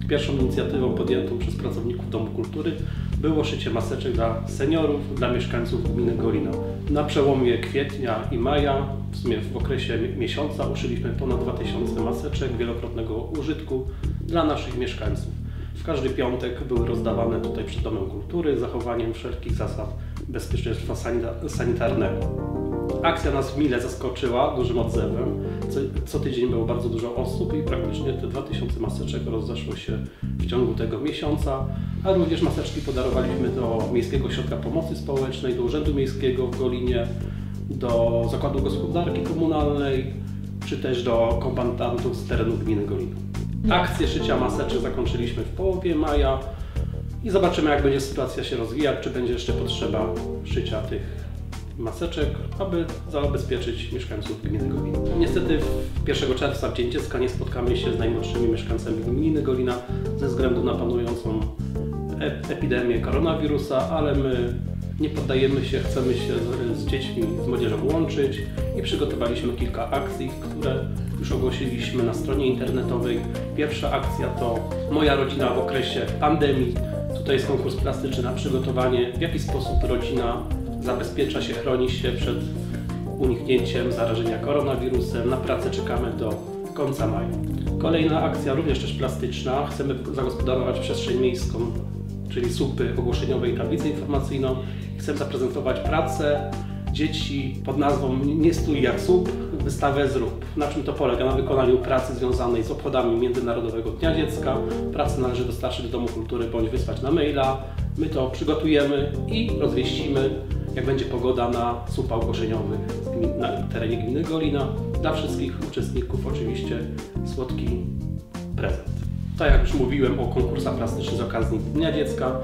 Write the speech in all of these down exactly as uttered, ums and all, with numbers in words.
Pierwszą inicjatywą podjętą przez pracowników Domu Kultury było szycie maseczek dla seniorów, dla mieszkańców gminy Golina. Na przełomie kwietnia i maja, w sumie w okresie miesiąca, uszyliśmy ponad dwa tysiące maseczek wielokrotnego użytku dla naszych mieszkańców. W każdy piątek były rozdawane tutaj przed Domem Kultury z zachowaniem wszelkich zasad bezpieczeństwa sanitarnego. Akcja nas mile zaskoczyła dużym odzewem. Co, co tydzień było bardzo dużo osób i praktycznie te dwa tysiące maseczek rozeszło się w ciągu tego miesiąca, a również maseczki podarowaliśmy do Miejskiego Ośrodka Pomocy Społecznej, do Urzędu Miejskiego w Golinie, do Zakładu Gospodarki Komunalnej, czy też do kombatantów z terenu gminy Golina. Akcję szycia maseczek zakończyliśmy w połowie maja i zobaczymy, jak będzie sytuacja się rozwijać, czy będzie jeszcze potrzeba szycia tych maseczek, aby zabezpieczyć mieszkańców gminy Golina. Niestety pierwszego czerwca, w Dzień Dziecka, nie spotkamy się z najmłodszymi mieszkańcami gminy Golina ze względu na panującą epidemię koronawirusa, ale my nie poddajemy się, chcemy się z dziećmi, z młodzieżą łączyć i przygotowaliśmy kilka akcji, które już ogłosiliśmy na stronie internetowej. Pierwsza akcja to Moja rodzina w okresie pandemii. Tutaj jest konkurs plastyczny na przygotowanie, w jaki sposób rodzina zabezpiecza się, chroni się przed uniknięciem zarażenia koronawirusem. Na pracę czekamy do końca maja. Kolejna akcja, również też plastyczna. Chcemy zagospodarować przestrzeń miejską, czyli słupy ogłoszeniowe i tablicę informacyjną. Chcemy zaprezentować pracę dzieci pod nazwą Nie stój jak słup, wystawę zrób. Na czym to polega? Na wykonaniu pracy związanej z obchodami Międzynarodowego Dnia Dziecka. Pracę należy dostarczyć do Domu Kultury bądź wysłać na maila. My to przygotujemy i rozwieścimy, jak będzie pogoda, na słupach ogłoszeniowych na terenie gminy Golina. Dla wszystkich uczestników oczywiście słodki prezent. Tak jak już mówiłem o konkursach plastycznych z okazji Dnia Dziecka,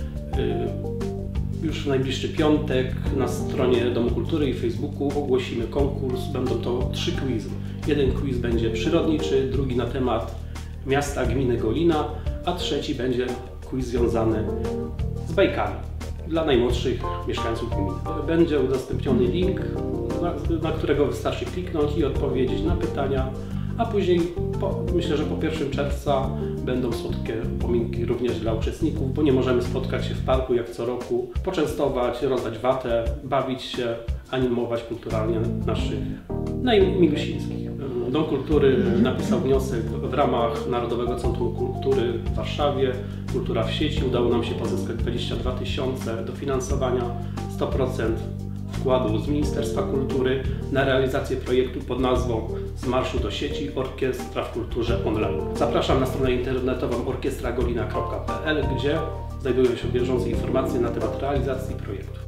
już w najbliższy piątek na stronie Domu Kultury i Facebooku ogłosimy konkurs. Będą to trzy quizy. Jeden quiz będzie przyrodniczy, drugi na temat miasta gminy Golina, a trzeci będzie quiz związany z bajkami dla najmłodszych mieszkańców gminy. Będzie udostępniony link, na, na którego wystarczy kliknąć i odpowiedzieć na pytania, a później po, myślę, że po pierwszym czerwca będą słodkie pominki również dla uczestników, bo nie możemy spotkać się w parku jak co roku, poczęstować, rozdać watę, bawić się, animować kulturalnie naszych najmilsińskich. Dom Kultury napisał wniosek w ramach Narodowego Centrum Kultury w Warszawie, Kultura w sieci. Udało nam się pozyskać dwadzieścia dwa tysiące dofinansowania, sto procent wkładu z Ministerstwa Kultury na realizację projektu pod nazwą Z marszu do sieci Orkiestra w kulturze online. Zapraszam na stronę internetową orkiestragolina kropka p l, gdzie znajdują się bieżące informacje na temat realizacji projektu.